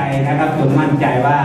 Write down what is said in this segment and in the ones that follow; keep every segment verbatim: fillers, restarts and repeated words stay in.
นะครับจงมั่นใจว่า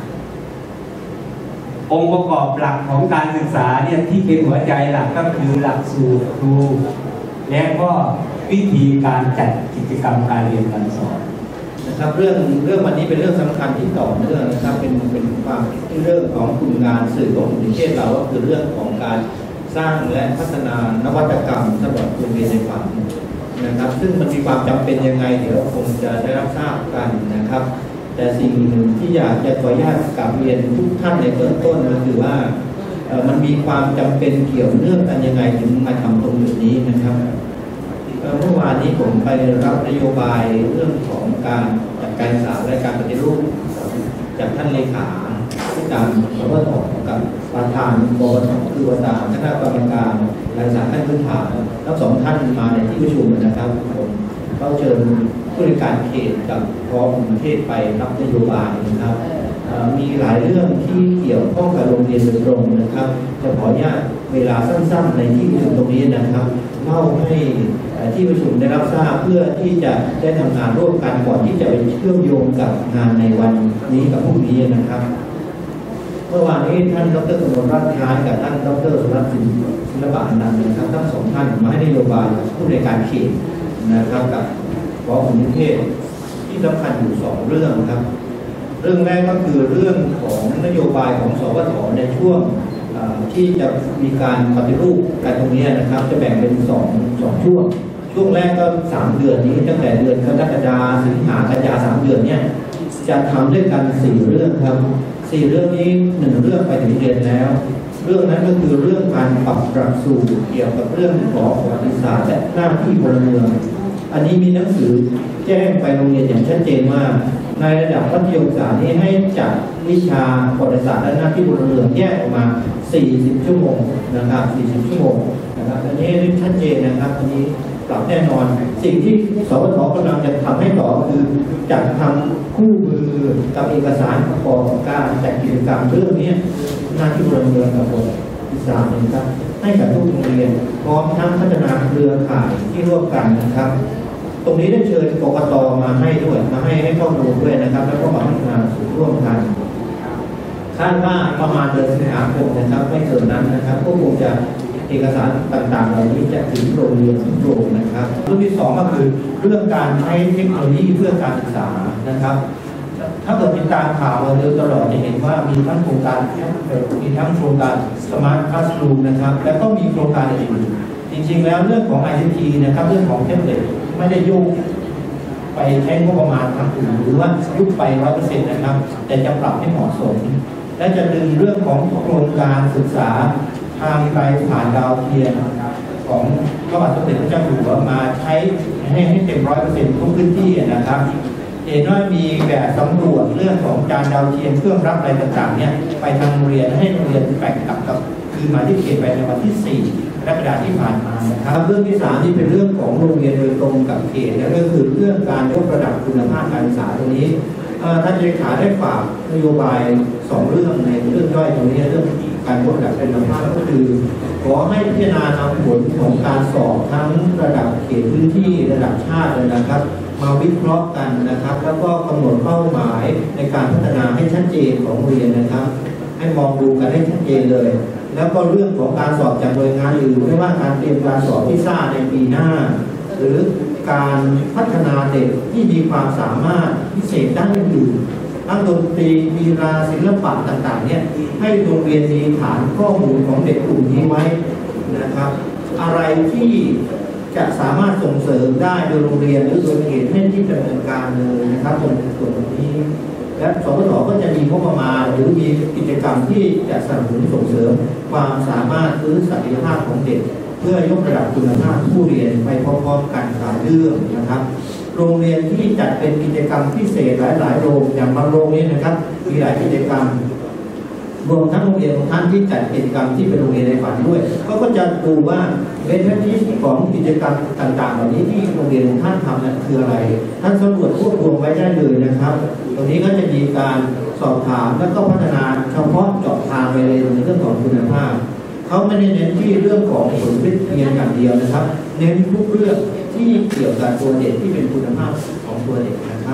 องค์ประกอบหลักของการศึกษาเนี่ยที่เป็นหัวใจหลักก็คือหลักสูตรครูและก็วิธีการจัดกิจกรรมการเรียนการสอนนะครับเรื่องเรื่องวันนี้เป็นเรื่องสำคัญที่ต่อเนื่องนะครับเป็นเป็นความเรื่องของกลุ่มงานสื่อของประเทศเราก็คือเรื่องของการสร้างและพัฒนานวัตกรรมสำหรับโรงเรียนในฝันนะครับซึ่งมันมีความจำเป็นยังไงเดี๋ยวคงจะได้รับทราบกันนะครับแต่สิ่งหนึ่งที่อยากจะขออนุญาตกลับเรียนทุกท่านในเบื้องต้นก็คือว่ามันมีความจำเป็นเกี่ยวเนื่องกันยังไงถึงมาทำตรงจุดนี้นะครับเมื่อวานนี้ผมไปรับนโยบายเรื่องของการจัดการศึกษาและการปฏิรูปจากท่านเลขาที่การสวทกับประธานบวชคือประธานคณะกรรมการการศึกษาขั้นพื้นฐานทั้งสองท่านมาในที่ประชุมนะครับผมเขาเชิญผู้บริการเขตกับพร้อมประเทศไปรับนโยบายนะครับมีหลายเรื่องที่เกี่ยวข้องกับโรงเรียนโดยตรงนะครับจะขออนุญาตเวลาสั้นๆในที่ประชุมตรงนี้นะครับเล่าให้ที่ประชุมได้รับทราบเพื่อที่จะได้ทำงานร่วมกันก่อนที่จะไปเชื่อมโยงกับงานในวันนี้กับพรุ่งนี้นะครับเมื่อวานนี้ท่านดร.กมลรัตน์ท้ายกับท่านดร.สุรัตน์ศิลปะอนันต์นะครับทั้งสองท่านมาให้นโยบายผู้ในการเขตนะครับกับพร้อมกรุงเทพที่สำคัญอยู่สองเรื่องครับเรื่องแรกก็คือเรื่องของนโยบายของสวทในช่วงที่จะมีการปฏิรูปการตรงนี้นะครับจะแบ่งเป็นสองสองช่วงช่วงแรกก็สามเดือนนี้ตั้งแต่เดือนกรกฎาคมสิงหากันยาสามเดือนเนี่ยจะทำด้วยกันสี่เรื่องครับสี่เรื่องนี้หนึ่งเรื่องไปถึงเรียนแล้วเรื่องนั้นก็คือเรื่องการปรับหลักสูตรเกี่ยวกับเรื่องของประวัติศาสตร์และหน้าที่พลเมืองอันนี้มีหนังสือแจ้งไปโรงเรียนอย่างชัดเจนว่าในระดับมัธยมศึกษานี้ให้จัดวิชาประวัติศาสตร์และหน้าที่พลเมืองแยกออกมาสี่สิบชั่วโมงนะครับสี่สิบชั่วโมงนะครับอันนี้ชัดเจนนะครับอันนี้ปรับแน่นอนสิ่งที่สวทกำลังจะทำให้ต่อคือจัดทำคู่มือกับเอกสารประกอบการจัดกิจกรรมเรื่องนี้หน้าที่พลเมืองกับประวัติศาสตร์นะครับให้กับทุกโรงเรียนพร้อมทั้งพัฒนาเครือข่ายที่ร่วมกันนะครับตรงนี้ได้เชิญกกต.มาให้ด้วยมาให้ให้ข้อมูลด้วยนะครับแล้วก็มาพัฒนาสู่ร่วมกันคาดว่าประมาณเดือนสิงหาคมนะครับไม่เกินนั้นนะครับก็คงจะเอกสารต่างๆเหล่านี้จะถึงโรงเรียนถึงโรงนะครับเรื่องที่สองก็คือเรื่องการใช้เทคโนโลยีเพื่อการศึกษานะครับถ้าเกิดติดตามข่าวมาโดยตลอดจะเห็นว่ามีทั้งโครงการมีทั้งโครงการสมาร์ทคลาสรูมนะครับแล้วก็มีโครงการอื่นจริงๆแล้วเรื่องของ ไอ ซี ที นะครับเรื่องของแท็บเล็ตไม่ได้ยุ่งไปใช้งบประมาณทางอื่นหรือว่ายุบไปร้อยเปอร์เซ็นต์นะครับแต่จะปรับให้เหมาะสมและจะดึงเรื่องของโครงการศึกษาทางไกลผ่านดาวเทียมของพระบาทสมเด็จพระเจ้าอยู่หัวมาใช้ให้ให้เต็มร้อยเปอร์เซ็นต์ทุกพื้นที่นะครับเห็นว่ามีแบบสำรวจเรื่องของการดาวเทียมเครื่องรับอะไรต่างๆเนี่ยไปทางโรงเรียนให้โรงเรียนแบ่งกลับกับคือมาที่เขตไปในวันที่สี่กรกฎาคมที่ผ่านมานะครับเรื่องที่สามที่เป็นเรื่องของโรงเรียนโดยตรงกับเขตนั่นก็คือเรื่องการยกระดับคุณภาพการศึกษาตรงนี้ท่านเลขาได้ฝากนโยบายสองเรื่องในเรื่องย่อยตรงนี้เรื่องการยกระดับคุณภาพก็คือขอให้พิจารณานำผลของการสอบทั้งระดับเขตพื้นที่ระดับชาติเลยนะครับมาวิเคราะห์กันนะครับแล้วก็กำหนดเป้าหมายในการพัฒนาให้ชัดเจนของโรงเรียนนะครับให้มองดูกันให้ชัดเจนเลยแล้วก็เรื่องของการสอบจากหน่วยงานอื่นไม่ว่าการเตรียมการสอบพิซ่าในปีหน้าหรือการพัฒนาเด็กที่มีความสามารถพิเศษด้านอื่นทั้งดนตรีกีฬาศิลปะต่างๆเนี่ยให้โรงเรียนมีฐานข้อมูลของเด็กกลุ่มนี้ไว้นะครับอะไรที่จะสามารถส่งเสริมได้โดยโรงเรียนหรือโดยเขตให้ที่ดำเนินการเลยนะครับตรงส่วนนี้และสวทก็จะมีงบประมาณหรือมีกิจกรรมที่จะสนับสนุนส่งเสริมความสามารถหรือศักยภาพของเด็กเพื่อยกระดับคุณภาพผู้เรียนไปพร้อมๆกันหลายเรื่องนะครับโรงเรียนที่จัดเป็นกิจกรรมพิเศษหลายๆโรงอย่างบางโรงนี้นะครับมีหลายกิจกรรมรวมทั้งโรงเรียนของท่านที่จัดกิจกรรมที่เป็นโรงเรียนในฝันด้วยเขาก็จะดูว่าเบนฟิตของกิจกรรมต่างๆเหล่านี้ที่โรงเรียนของท่านทำนั้นคืออะไรท่านสำรวจรวบรวมไว้ได้เลยนะครับตรงนี้ก็จะมีการสอบถามและก็พัฒนาเฉพาะเจาะทางไปเลยในเรื่องของคุณภาพเขาไม่ได้เน้นที่เรื่องของผลเป็นเพียงอย่างเดียวนะครับ เน้นทุกเรื่องที่เกี่ยวกับตัวเด็กที่เป็นคุณภาพของตัวเด็กนะครับต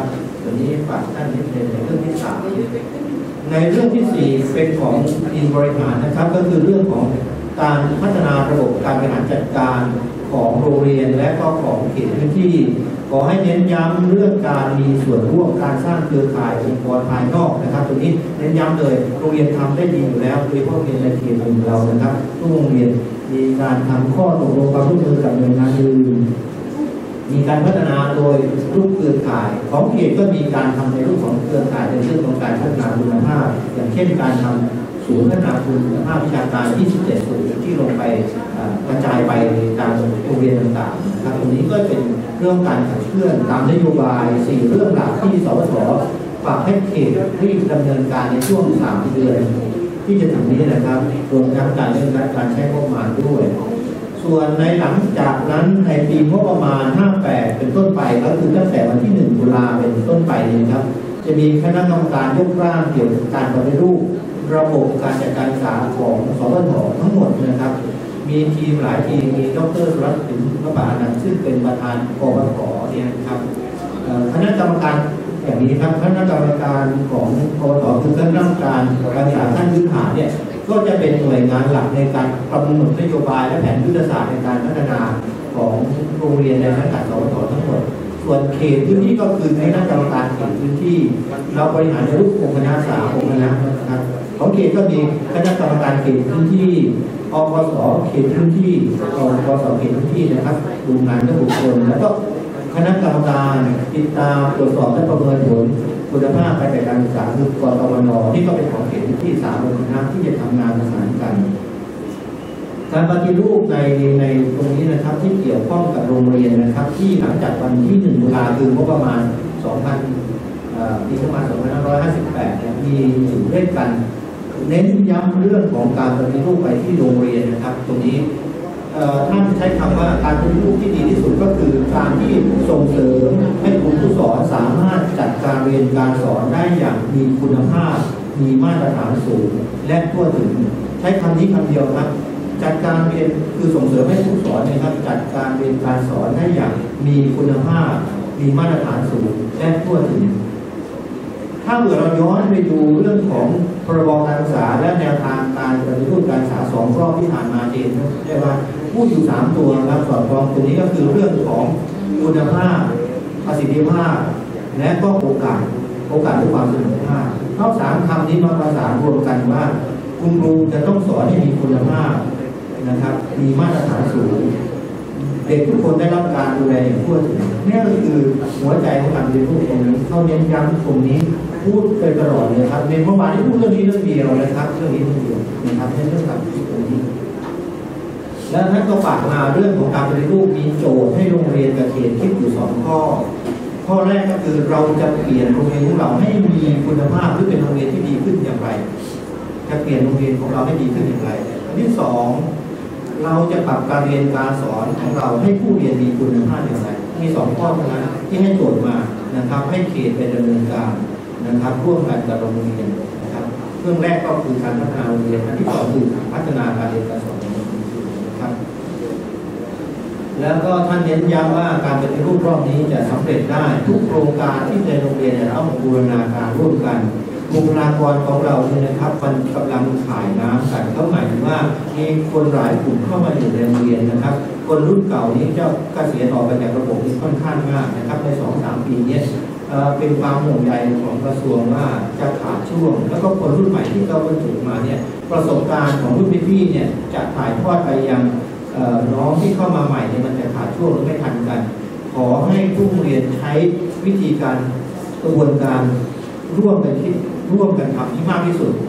ตัวนี้ฝากท่านนิดนึงในเรื่องที่สามในเรื่องที่สี่เป็นของทีมบริหารนะครับก็คือเรื่องของการพัฒนาระบบการบริหารจัดการของโรงเรียนและก็ของเขตพื้นที่ขอให้เน้นย้ำเรื่องการมีส่วนร่วมการสร้างเครือข่ายองค์กรภายนอกนะครับตรงนี้เน้นย้ำเลยโรงเรียนทำได้ดีอยู่แล้วโดยเฉพาะโรงเรียนในเขตของเรานะครับทุกโรงเรียนมีการทำข้อตกลงความร่วมมือกับหน่วยงานอื่นมีการพัฒนาโดยรูปเครือข่ายของเขตก็มีการทำในรูปของเครือข่ายในเรื่องของการพัฒนาคุณภาพอย่างเช่นการทำศูนย์พัฒนาคุณภาพวิชาการยี่สิบเจ็ดศูนย์ที่ลงไปกระจายไปตามโรงเรียนต่างๆนะครับตรงนี้ก็เป็นเรื่องการขับเคลื่อนตามนโยบายสี่เรื่องหลักที่สวทฝากให้เขตรีบดำเนินการในช่วงสามเดือนที่จะถึงนี้นะครับรวมทั้งการเรื่องการใช้งบประมาณด้วยส่วนในหลังจากนั้นในปีงบประมาณห้าสิบแปดเป็นต้นไปก็คือตั้งแต่วันที่หนึ่งตุลาเป็นต้นไปนะครับจะมีคณะกรรมการยกร่างเกี่ยวกับการปฏิรูประบบการจัดการศึกษาของสวททั้งหมดนะครับมีทีมหลายทีมมีดรสุรัตน์ถึงพระบาทนั้นซึ่งเป็นประธานกปปเนี่ยครับคณะกรรมการอย่างนี้ครับคณะกรรมการของกปปคือคณะกรรมการการศึกษาขั้นพื้นฐานเนี่ยก็จะเป็นหน่วยงานหลักในการกำหนดนโยบายและแผนยุทธศาสตร์ในการพัฒนาของโรงเรียนในสังกัดสวททั้งหมดส่วนเขตพื้นที่ก็คือคณะกรรมการเขตพื้นที่เราบริหารในรูปองค์คณะสาองค์คณะนะครับของเขตก็มีคณะกรรมการเขตพื้นที่อปสเขตพื้นที่อปสเขตพื้นที่นะครับดูงานกับบุคคลแล้วก็คณะกรรมการติดตามตรวจสอบและประเมินผลคุณภาพการจัดการศึกษาคือกตมน.นี่ก็เป็นของเขตพื้นที่สามองค์คณะที่จะทำงานประสานกันการปฏิรูปในในตรงนี้นะครับที่เกี่ยวข้องกับโรงเรียนนะครับที่หลังจากวันที่หนึ่งตุลาคมคืองบประมาณสองพันปีประมาณสองพันห้าร้อยห้าสิบแปดมีอยู่ด้วยกันเน้นย้ำเรื่องของการปฏิรูปไปที่โรงเรียนนะครับตรงนี้ท่านใช้คำว่าการปฏิรูปที่ดีที่สุดก็คือการที่ส่งเสริมให้ครูผู้สอนสามารถจัดการเรียนการสอนได้อย่างมีคุณภาพมีมาตรฐานสูงและทั่วถึงใช้คำนี้คำเดียวครับจัดการเรียนคือส่งเสริมให้ผู้สอนนะครับจัดการเรียนการสอนได้อย่างมีคุณภาพมีมาตรฐานสูงและทั่วถึงถ้าเกิดเราย้อนไปดูเรื่องของพรบการศึกษาและแนวทางการปฏิรูปการศึกษาสองรอบที่ผ่านมาเองได้ว่าพูดอยู่สามตัวนะครับสอดคล้องตรงนี้ก็คือเรื่องของคุณภาพประสิทธิภาพและก็โอกาสโอกาสด้วยความเสมอภาคทั้งสามคำนี้มาประสานรวมกันว่าคุณครูจะต้องสอนให้มีคุณภาพนะครับมีมาตรฐานสูงเด็กทุกคนได้รับการดูแลอย่างทั่วถึงนี่ก็คือหัวใจของการเรียนรู้ตรงนี้เขาเน้นย้ำตรงนี้พูดไปตลอดเลยครับในเมื่อวานที่พูดเรื่องนี้เรื่องเดียวนะครับเรื่องนี้เรื่องเดียวนะครับในเรื่องการพูดตรงนี้แล้วท่านก็ฝากมาเรื่องของการปฏิรูปมีโจทย์ให้โรงเรียนกับเขตคิดอยู่สองข้อข้อแรกก็คือเราจะเปลี่ยนโรงเรียนของเราให้มีคุณภาพหรือเป็นโรงเรียนที่ดีขึ้นอย่างไรจะเปลี่ยนโรงเรียนของเราให้ดีขึ้นอย่างไรอันที่สองเราจะปรับการเรียนการสอนของเราให้ผู้เรียนมีคุณภาพอย่างไรมีสองข้อเท่านั้นที่ให้โจทย์มานะครับให้เขตเป็นดำเนินการนะครับร่วมกันกับโรงเรียนนะครับเรื่องแรกก็คือการพัฒนาโรงเรียนอันที่สองคือพัฒนาการเรียนการสอนนะครับแล้วก็ท่านเน้นย้ำว่าการปฏิรูปรอบนี้จะสำเร็จได้ทุกโครงการที่ในโรงเรียนจะต้องบูรณาการร่วมกันบุคลากรของเราเนี่ยนะครับมันกำลังขายน้ำกันเขาหมายถึงว่ามีคนหลายกลุ่มเข้ามาอยู่ในโรงเรียนนะครับคนรุ่นเก่านี้เจ้าเกษียณออกไปจากระบบนี้ค่อนข้างมากนะครับในสองสามปีนี้เป็นความห่วงใยของกระทรวงว่าจะขาดช่วงแล้วก็คนรุ่นใหม่ที่เขาบรรจุมาเนี่ยประสบการณ์ของรุ่นพี่ๆเนี่ยจะถ่ายทอดไปยังน้องที่เข้ามาใหม่เนี่ยมันจะขาดช่วงหรือไม่ทันกันขอให้ผู้เรียนใช้วิธีการกระบวนการร่วมกันคิดร่วมกันทำที่มากที่สุด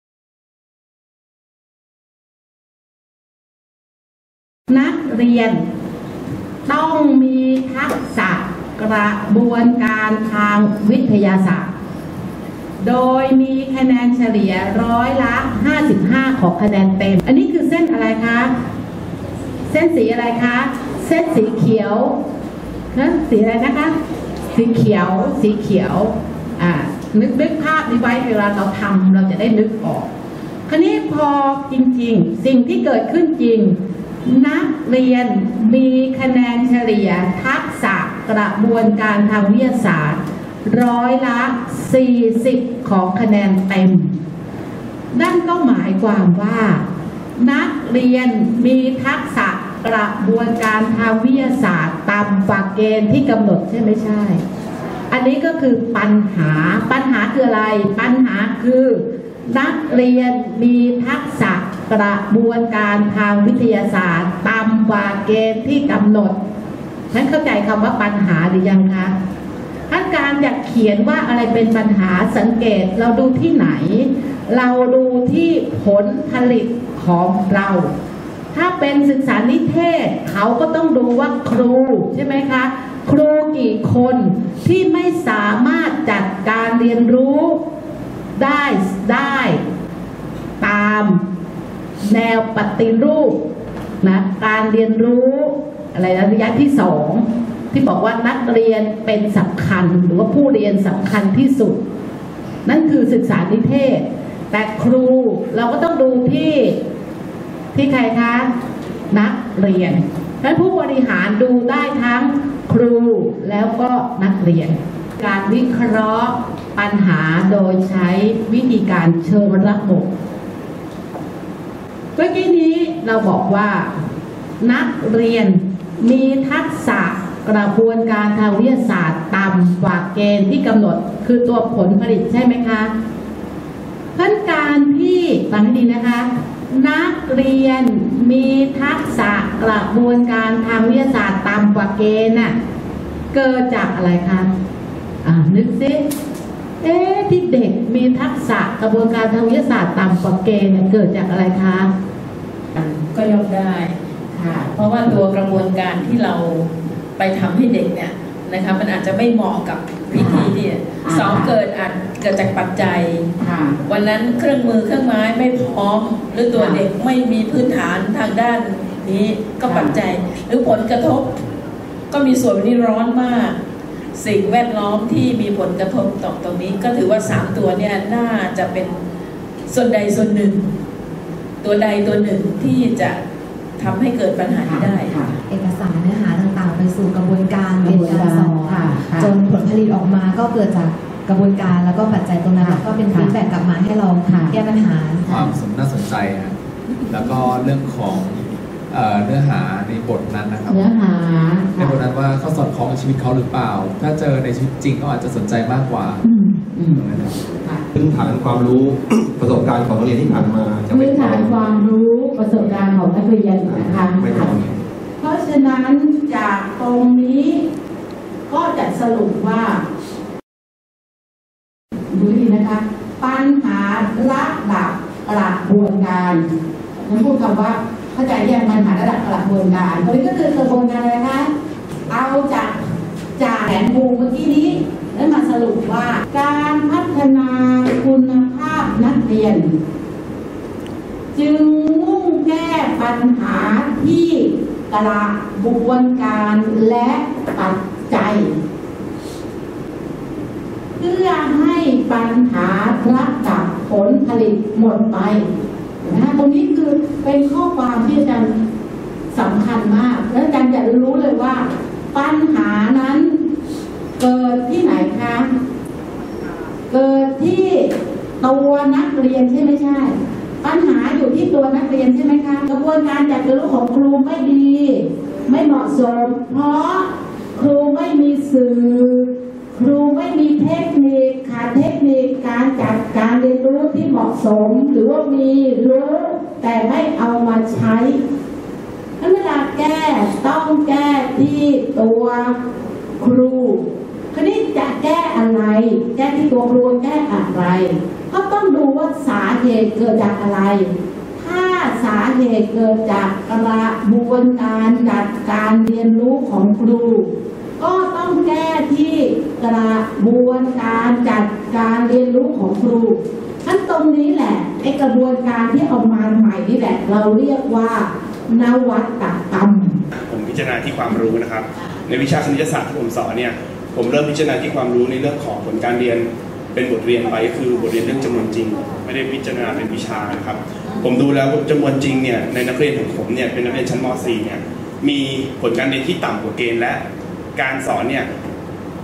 นักเรียนต้องมีทักษะกระบวนการทางวิทยาศาสตร์โดยมีคะแนนเฉลี่ยร้อยละห้าสิบห้าของคะแนนเต็มอันนี้คือเส้นอะไรคะเส้นสีอะไรคะเส้นสีเขียวนะสีอะไรนะคะสีเขียวสีเขียวอ่านึกนึกภาพนี้ไว้เวลาเราทำเราจะได้นึกออกคราวนี้พอจริงๆสิ่งที่เกิดขึ้นจริงนักเรียนมีคะแนนเฉลี่ยทักษะกระบวนการทางวิทยาศาสตร์ร้อยละสี่สิบของคะแนนเต็มนั่นก็หมายความว่านักเรียนมีทักษะกระบวนการทางวิทยาศาสตร์ตามหลักเกณฑ์ที่กำหนดใช่ไม่ใช่อันนี้ก็คือปัญหาปัญหาคืออะไรปัญหาคือนักเรียนมีทักษะกระบวนการทางวิทยาศาสตร์ตามหลักเกณฑ์ที่กำหนดท่านเข้าใจคำว่าปัญหาหรือยังคะถ้าการจะเขียนว่าอะไรเป็นปัญหาสังเกตเราดูที่ไหนเราดูที่ผลผลิตของเราถ้าเป็นศึกษานิเทศเขาก็ต้องดูว่าครูใช่ไหมคะครูกี่คนที่ไม่สามารถจัดการเรียนรู้ได้ได้ตามแนวปฏิรูปนะการเรียนรู้อะไรระยะที่สองที่บอกว่านักเรียนเป็นสำคัญหรือว่าผู้เรียนสำคัญที่สุดนั่นคือศึกษานิเทศแต่ครูเราก็ต้องดูที่ที่ใครคะนักเรียนฉะนั้นผู้บริหารดูได้ทั้งครูแล้วก็นักเรียนการวิเคราะห์ปัญหาโดยใช้วิธีการเชิงระบบเมื่อกี้นี้เราบอกว่านักเรียนมีทักษะกระบวนการทางวิทยาศาสตร์ตามหลักเกณฑ์ที่กำหนดคือตัวผลผลิตใช่ไหมคะเพราะการที่ฟังให้ดีนะคะนักเรียนมีทักษะกระบวนการทางวิทยาศาสตร์ตามหลักเกณฑ์น่ะเกิดจากอะไรคะอ่านึกซิเอ๊ะที่เด็กมีทักษะกระบวนการทางวิทยาศาสตร์ตามหลักเกณฑ์เนี่ยเกิดจากอะไรคะก็ย่อมได้ค่ะเพราะว่าตัวกระบวนการที่เราไปทำให้เด็กเนี่ยนะคะมันอาจจะไม่เหมาะกับวิธีที่สองเกิดอาจเกิดจากปัจจัยวันนั้นเครื่องมือเครื่องไม้ไม่พร้อมหรือตัวเด็กไม่มีพื้นฐานทางด้านนี้ก็ปัจจัยหรือผลกระทบก็มีส่วนนี้ร้อนมากสิ่งแวดล้อมที่มีผลกระทบต่อตรงนี้ก็ถือว่าสามตัวเนี่ยน่าจะเป็นส่วนใดส่วนหนึ่งตัวใดตัวหนึ่งที่จะทำให้เกิดปัญหานี้ได้เอกสารเนื้อหาต่างๆไปสู่กระบวนการเรียนการสอนจนผลผลิตออกมาก็เกิดจากกระบวนการแล้วก็ปัจจัยตรงนั้นก็เป็นฟีดแบ็กกลับมาให้เราแก้ปัญหาความสมน่าสนใจนะแล้วก็เรื่องของเนื้อหาในบทนั้นนะครับเนื้อหาในบทนั้นว่าเขาสอดคล้องกับชีวิตเขาหรือเปล่าถ้าเจอในชีวิตจริงก็อาจจะสนใจมากกว่าพื้นฐานความรู้ประสบการณ์ของนักเรียนที่ผ่านมาพื้นฐานความรู้ประสบการณ์ของนักเรียนนะคะเพราะฉะนั้นจากตรงนี้ก็จะสรุปว่าดูดีนะคะปัญหาระดับกระบวนการผมพูดคำว่าเข้าใจแยกปัญหาระดับกระบวนการตัวนี้ก็คือกระบวนการอะไรคะเอาจากจากแผนภูมิเมื่อกี้นี้แล้วมาสรุปว่าการพัฒนาคุณภาพนักเรียนจึงมุ่งแก้ปัญหาที่กระบวนการและปัจจัยเพื่อให้ปัญหาระดับผลผลิตหมดไปนะตรงนี้คือเป็นข้อความที่อาจารย์สำคัญมากและอาจารย์จะรู้เลยว่าปัญหานั้นเกิดที่ไหนคะเกิดที่ตัวนักเรียนใช่ไหมใช่ปัญหาอยู่ที่ตัวนักเรียนใช่ไหมคะกระบวนการจัดการเรียนรู้ของครูไม่ดีไม่เหมาะสมเพราะครูไม่มีสื่อครูไม่มีเทคนิคขาดเทคนิคการจัดการเรียนรู้ที่เหมาะสมหรือว่ามีรู้แต่ไม่เอามาใช้เวลาแก้ต้องแก้ที่ตัวครูคราวนี้จะแก้อะไรแก้ที่ตัวครูแก้อะไรก็ต้องดูว่าสาเหตุเกิดจากอะไรถ้าสาเหตุเกิดจากกระบวนการจัดการเรียนรู้ของครูก็ต้องแก้ที่กระบวนการจัดการเรียนรู้ของครูทั้นตรงนี้แหละไอ้กระบวนการที่เอามาใหม่นี่แหละเราเรียกว่านวัตกรรมผมพิจารณาที่ความรู้นะครับในวิชาคณิตศาสตร์ที่ผมสอนเนี่ยผมเริ่มพิจารณาที่ความรู้ในเรื่องของผลการเรียนเป็นบทเรียนไปคือบทเรียนเรื่องจำนวนจริงไม่ได้พิจารณาเป็นวิชานะครับผมดูแล้วจำนวนจริงเนี่ยในนักเรียนของผมเนี่ยเป็นนักเรียนชั้นม .สี่ เนี่ยมีผลการเรียนที่ต่ำกว่าเกณฑ์และการสอนเนี่ย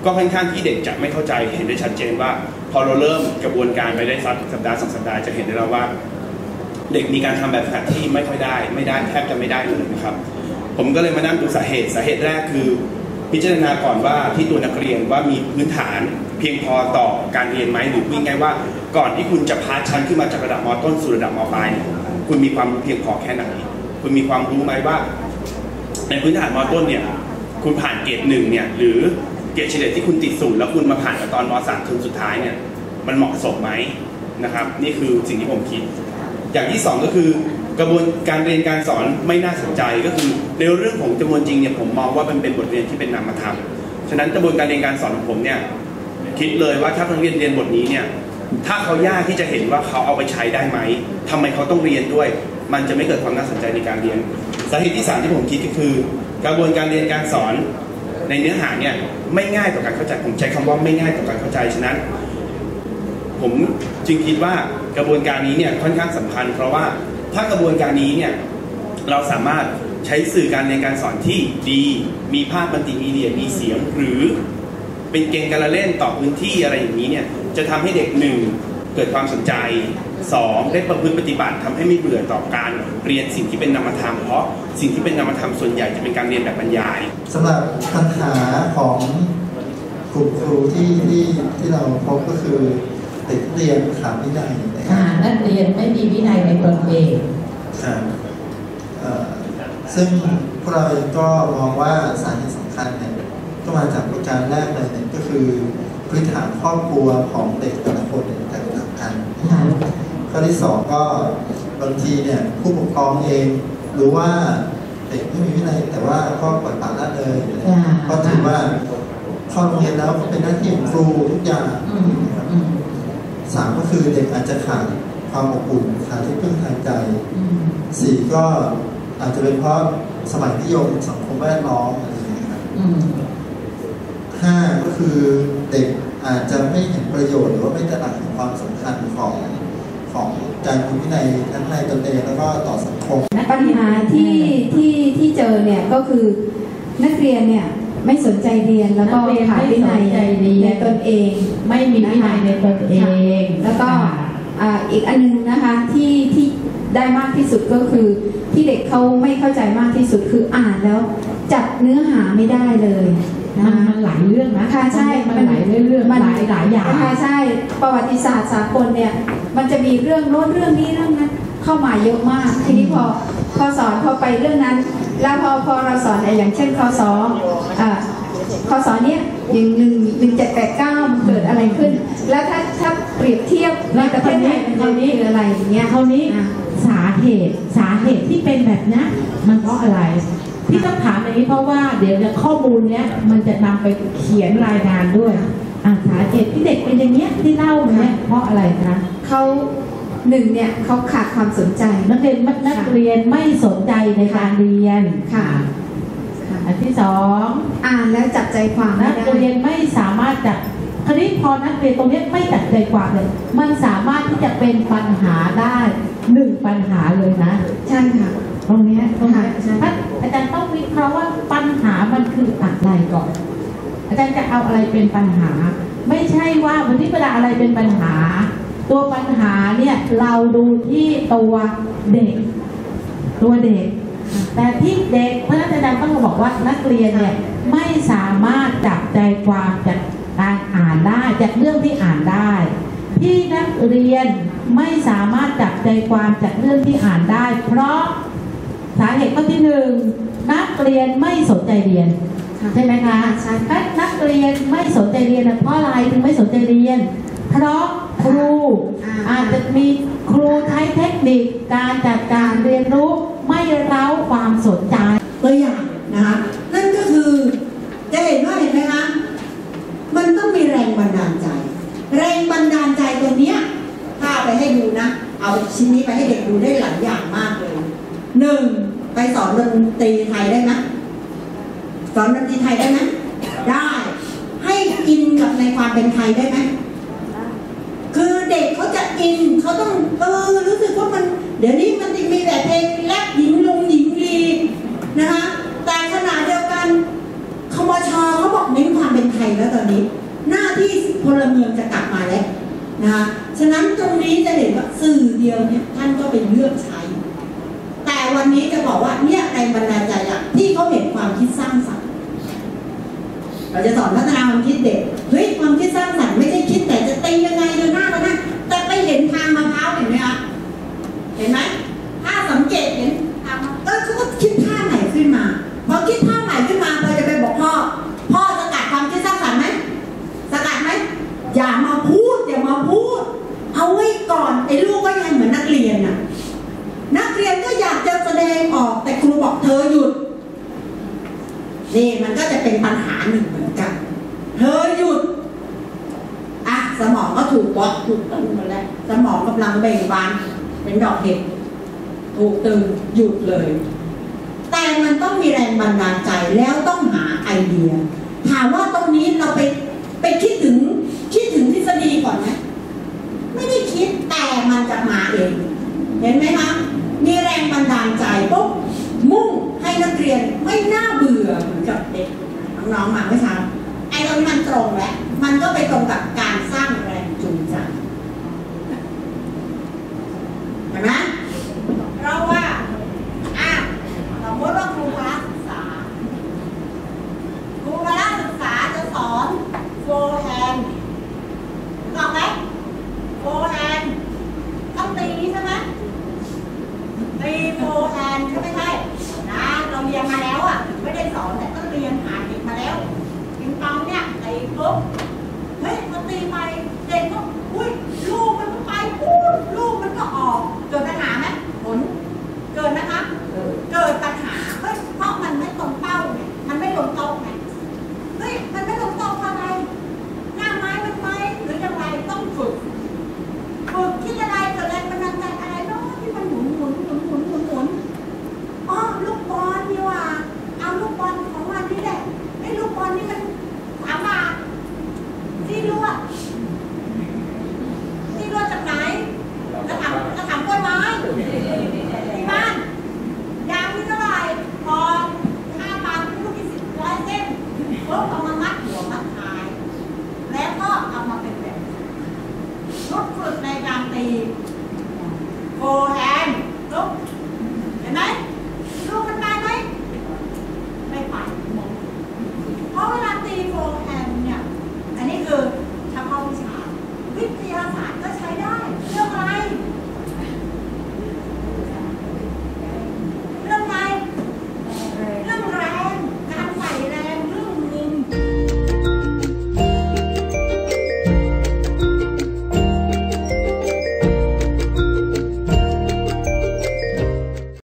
ก็ค่อนข้างที่เด็กจะไม่เข้าใจเห็นได้ชัดเจนว่าพอเราเริ่มกระบวนการไปได้สักสัปดาห์สองสัปดาห์จะเห็นได้แล้วว่าเด็กมีการทำแบบฝึกหัดที่ไม่ค่อยได้ไม่ได้แทบจะไม่ได้เลยนะครับผมก็เลยมานั่งดูสาเหตุสาเหตุแรกคือพิจารณาก่อนว่าที่ตัวนักเรียนว่ามีพื้นฐานเพียงพอต่อการเรียนไหมหรือพูดง่ายๆว่าก่อนที่คุณจะพาชั้นขึ้นมาจากระดับม.ต้นสู่ระดับม.ปลายคุณมีความรู้เพียงพอแค่ไหนคุณมีความรู้ไหมว่าในพื้นฐานม.ต้นเนี่ยคุณผ่านเกรดหนึ่งเนี่ยหรือเกรดเฉลี่ยที่คุณติดศูนย์แล้วคุณมาผ่านกับตอนม.สามถึงสุดท้ายเนี่ยมันเหมาะสมไหมนะครับนี่คือสิ่งที่ผมคิดอย่างที่สองก็คือกระบวนการเรียนการสอนไม่น่าสนใจก็คือในเรื่องของจำนวนจริงเนี่ยผมมองว่ามันเป็นบทเรียนที่เป็นนามธรรมฉะนั้นกระบวนการเรียนการสอนของผมเนี่ยคิดเลยว่าถ้านักเรียนเรียนบทนี้เนี่ยถ้าเขายากที่จะเห็นว่าเขาเอาไปใช้ได้ไหมทำไมเขาต้องเรียนด้วยมันจะไม่เกิดความน่าสนใจในการเรียนสาเหตุที่สามที่ผมคิดก็คือกระบวนการเรียนการสอนในเนื้อหาเนี่ยไม่ง่ายต่อการเข้าใจผมใช้คำว่าไม่ง่ายต่อการเข้าใจฉะนั้นผมจึงคิดว่ากระบวนการนี้เนี่ยค่อนข้างสำคัญเพราะว่าถ้ากระบวนการนี้เนี่ยเราสามารถใช้สื่อการเรียนการสอนที่ดีมีภาพมัลติมีเดียมีเสียงหรือเป็นเกมการละเล่นต่อพื้นที่อะไรอย่างนี้เนี่ยจะทำให้เด็กหนึ่งเกิดความสนใจสองได้ประพฤติปฏิบัติทำให้ไม่เบื่อต่อการเรียนสิ่งที่เป็นนามธรรมเพราะสิ่งที่เป็นนามธรรมส่วนใหญ่จะเป็นการเรียนแบบบรรยายสำหรับปัญหาของกลุ่มครูที่ที่ที่เราพบก็คือเด็กเรียนขาดวินัยนะครับนักเรียนไม่มีวินัยในตนเองซึ่งพวกเราก็มองว่าสาเหตุสำคัญเนี่ยก็มาจากประการแรกเลยเนี่ยก็คือพื้นฐานครอบครัวของเด็กแต่ละคนเนี่ยแตกต่างกันข้อที่สองก็บางทีเนี่ยผู้ปกครองเองหรือว่าเด็กไม่มีวินัยแต่ว่าก็ปล่อยปละละเลยเพราะถือว่าเข้าโรงเรียนแล้วก็เป็นหน้าที่ของครูทุกอย่างสามก็คือเด็กอาจจะขาดความอบอุ่นขาดที่พึ่งทางใจสี่ก็อาจจะเป็นเพราะสมัยนิยมสังคมแวดล้อมอะไรอย่างเงี้ยครับห้าก็คือเด็กอาจจะไม่เห็นประโยชน์หรือว่าไม่ตระหนักถึงความสำคัญของของการมีวินัยทั้งในตนเองแล้วก็ต่อสังคมปัญหาที่ที่ที่เจอเนี่ยก็คือนักเรียนเนี่ยไม่สนใจเรียนแล้วก็ขาดวินัยในตนเองไม่มีวินัยในตนเองแล้วก็อีกอันนึงนะคะที่ที่ได้มากที่สุดก็คือที่เด็กเขาไม่เข้าใจมากที่สุดคืออ่านแล้วจับเนื้อหาไม่ได้เลยมันมันหลายเรื่องนะค่ะใช่มันหลายเรื่องมันหลายหลายอย่างค่ะใช่ประวัติศาสตร์สากลเนี่ยมันจะมีเรื่องโน้นเรื่องนี้เรื่องนั้นเข้ามาเยอะมากทีนี้พอพอสอนพอไปเรื่องนั้นแล้วพอพอเราสอนอย่างเช่นข้อสองอ่าข้อสอนเนี้ยอย่างหนึ่งหนึ่งเจ็ดแปดเก้าเกิดอะไรขึ้นแล้วถ้าถ้าเปรียบเทียบในประเทศไทยเป็นอะไรอย่างเงี้ยเท่านี้สาเหตุสาเหตุที่เป็นแบบนี้มันเพราะอะไรพี่ต้องถามอย่างนี้เพราะว่าเดี๋ยวข้อมูลเนี้ยมันจะนำไปเขียนรายงานด้วยสาเหตุที่เด็กเป็นอย่างเงี้ยที่เล่าเนี้ยเพราะอะไรคะเขาหนึ่งเนี่ยเขาขาดความสนใจนักเรียนนักเรียนไม่สนใจในการเรียนค่ะอันที่สองอ่านแล้วจับใจความนักเรียนไม่สามารถจับคราวนี้พอนักเรียนตรงนี้ไม่จับใจความเลยมันสามารถที่จะเป็นปัญหาได้หนึ่งปัญหาเลยนะใช่ค่ะตรงนี้ตรงนี้อาจารย์ต้องวิเคราะห์ว่าปัญหามันคืออะไรก่อนอาจารย์จะเอาอะไรเป็นปัญหาไม่ใช่ว่าวันนี้เวลาอะไรเป็นปัญหาตัวปัญหาเนี่ยเราดูที่ตัวเด็กตัวเด็กแต่ที่เด็กเพราะฉะนั้นอาจารย์ต้องบอกว่านักเรียนเนี่ยไม่สามารถจับใจความจากการอ่านได้จากเรื่องที่อ่านได้ที่นักเรียนไม่สามารถจับใจความจากเรื่องที่อ่านได้เพราะสาเหตุข้อที่หนึ่งนักเรียนไม่สนใจเรียนใช่ไหมคะถ้านักเรียนไม่สนใจเรียนเพราะอะไรถึงไม่สนใจเรียนเพราะครูอาจจะมีครูใช้เทคนิคการจัดการเรียนรู้ไม่เร้าความสนใจตัวอย่างนะคะนั่นก็คือจะเห็นว่าเห็นไหมคะมันต้องมีแรงบันดาลใจแรงบันดาลใจตรงนี้ถ้าไปให้ดูนะเอาชิ้นนี้ไปให้เด็กดูได้หลายอย่างมากเลยหนึ่งไปสอนดนตรีไทยได้ไหมสอนดนตรีไทยได้ไหมได้ให้อินกับในความเป็นไทยได้ไหมคือเด็กเขาจะอินเขาต้องเออรู้สึกว่ามันเดี๋ยวนี้มันมีแต่เพลงแรปหญิงลงหญิงลีนะคะแต่ขณะเดียวกันคมช.เขาบอกเน้นความเป็นไทยแล้วตอนนี้วันนี้จะบอกว่าเนี่ยแรงบันดาลใจอะที่เขาเห็นความคิดสร้างสรรค์เราจะสอนพัฒนาความคิดเด็กเฮ้ยความคิดสร้างสรรค์ไม่ใช่คิดแต่จะตียังไงเดินหน้าเดินหน้าแต่ไปเห็นทางมะพร้าวเห็นไหมคะเห็นไหมถ้าสังเกตเห็นทางเออเขาก็คิดท่าใหม่ขึ้นมาพอคิดท่าใหม่ขึ้นมาพอจะไปบอกพ่อพ่อสกัดความคิดสร้างสรรค์ไหมสกัดไหมอย่ามาพูดอย่ามาพูดเอาไว้ก่อนไอ้ลูกก็ยังเหมือนนักเรียนน่ะนักเรียนก็อยากจะแสดงออกแต่ครูบอกเธอหยุดนี่มันก็จะเป็นปัญหาหนึ่งเหมือนกันเธอหยุดอ่ะสมองก็ถูกบล็อกถูกตึงหมดแล้วสมองกำลังเบ่งบานเป็นดอกเห็ดถูกตึงหยุดเลยแต่มันต้องมีแรงบันดาลใจแล้วต้องหาไอเดียถามว่าตรงนี้เราไปไปคิดถึงคิดถึงทฤษฎีก่อนไหมไม่ได้คิดแต่มันจะมาเองเห็นไหมคะมีแรงบันดาลใจปุ๊บมุ่งให้นักเรียนไม่น่าเบื่อเหมือนกับเด็กน้องๆมาไม่ทันไอ้ตรงนี้มันตรงแล้วมันก็ไปตรงกับการสร้างแรงจูงใจเห็นไหมเพราะว่าอ่ะสมมติว่าครูพละศึกษาครูพละศึกษาจะสอนโฟร์แฮนด์ถูกไหมโฟร์แฮนด์ต้องตีใช่ไหมตีโฟร์แฮนด์ใช่ไหมใช่นะเราเรียนมาแล้วอ่ะไม่ได้สอนแต่ต้องเรียนผ่านเด็กมาแล้วปิงปองเนี่ยตีปุ๊บเฮ้ยพอตีไปเด็กก็อุ้ยลูกมันก็ไปปุ๊บลูกมันก็ออกเกิดปัญหาไหมผลเกิดไหม